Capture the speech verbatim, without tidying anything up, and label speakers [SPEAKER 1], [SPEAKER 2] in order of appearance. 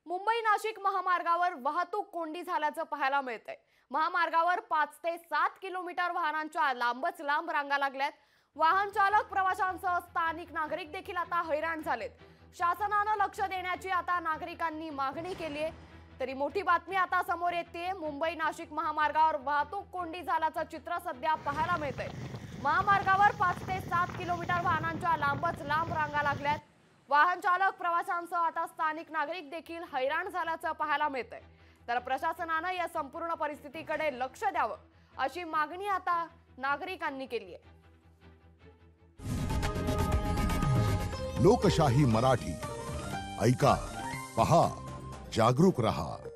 [SPEAKER 1] मुंबई नाशिक महामार्गावर वाहतूक कोंडी झाल्याचं पाहायला मिळतंय। महामार्गावर पाच ते सात किलोमीटर वाहनांच्या लांबच लांब रांगा लागल्यात। वाहन चालक, प्रवाशांसह स्थानिक नागरिक देखील आता हैराण झालेत। शासनानं लक्ष देण्याची आता नागरिकांनी मागणी केली आहे। तरी मोठी बातमी आता समोर येते। मुंबई नाशिक महामार्गावर वाहतूक कोंडी झाल्याचं चित्र सध्या पाहायला मिळतंय। महामार्गावर पाच ते सात किलोमीटर वाहनांच्या लांबच लांब रांगा लागल्यात। वाहन चालक, प्रवाशांसह आता स्थानिक नागरिक देखील हैराण झाल्याचं पाहायला मिळतंय। तर प्रशासनानं या संपूर्ण परिस्थितीकडे लक्ष द्यावं अशी मागणी आता नागरिकांनी केली आहे।
[SPEAKER 2] लोकशाही मराठी ऐका, पहा, जागरूक रहा।